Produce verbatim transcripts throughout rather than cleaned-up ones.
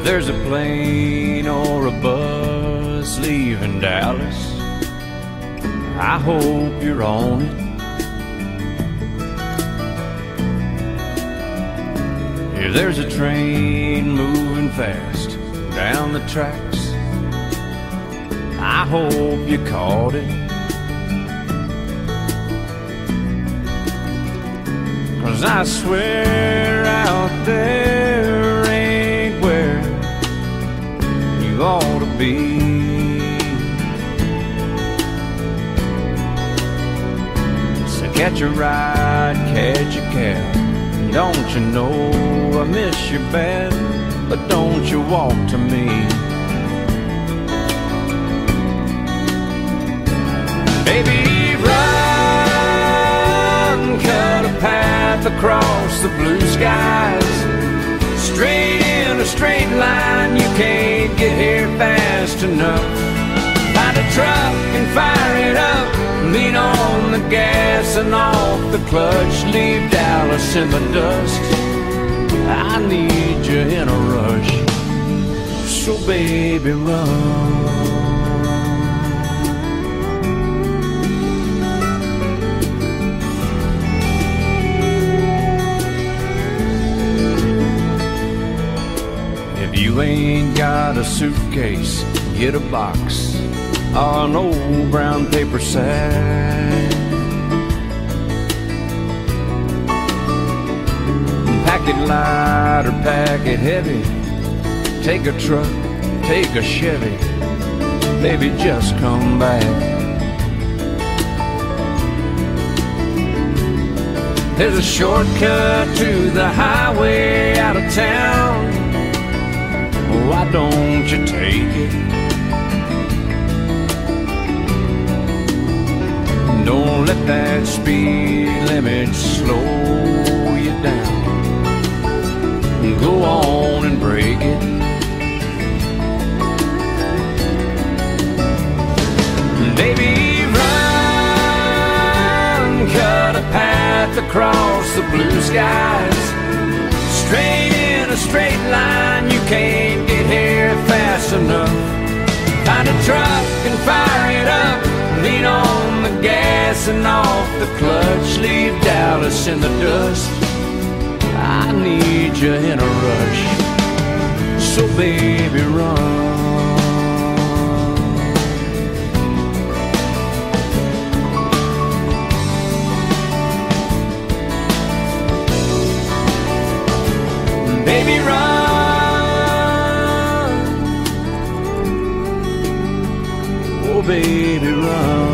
there's a plane or a bus leaving Dallas, I hope you're on it. If there's a train moving fast down the tracks, I hope you caught it. 'Cause I swear out there ain't where you ought to be. So catch a ride, catch a cab. Don't you know I miss you bad, but don't you walk to me. Baby, run, cut a path across the blue skies, straight in a straight line, you can't get here fast enough. Find a truck and fire it up, lean on the gas and off the clutch, leave Dallas in the dust. I need you in a rush, so baby run. If you ain't got a suitcase, get a box or an old brown paper sack. Pack it light or pack it heavy, take a truck, take a Chevy, baby just come back. There's a shortcut to the highway out of town, why don't you take it? Don't let that speed limit slow you down. Go on and break it. Baby, run, cut a path across the blue skies, straight in a straight line, you can't get here fast enough. Find a truck and fire it up, lean on the gas and off the clutch, leave Dallas in the dust. I need you in a rush, so baby run. Baby run, oh baby run.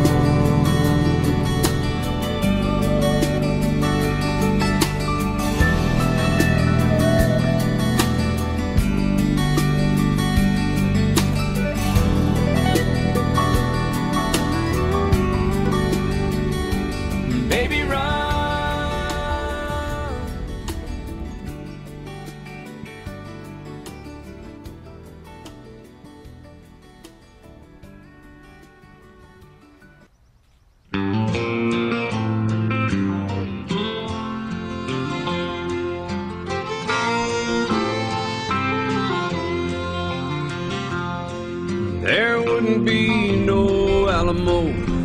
There wouldn't be no Alamo,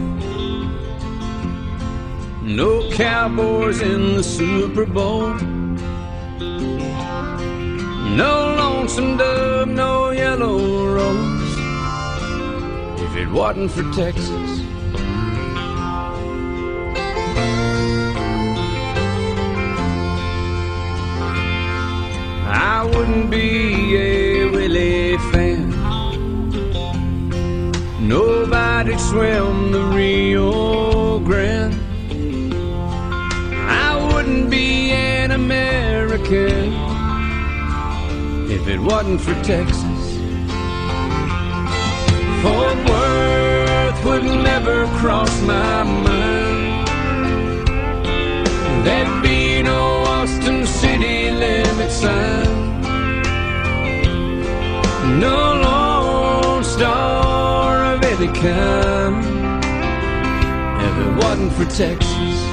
no cowboys in the Super Bowl, no lonesome dove, no yellow rose, if it wasn't for Texas. I wouldn't be a Willie fan, nobody'd swim the Rio Grande. I wouldn't be an American if it wasn't for Texas. Fort Worth would never cross my mind. There'd be no Austin city limit sign, no Lone Star of any kind if it wasn't for Texas.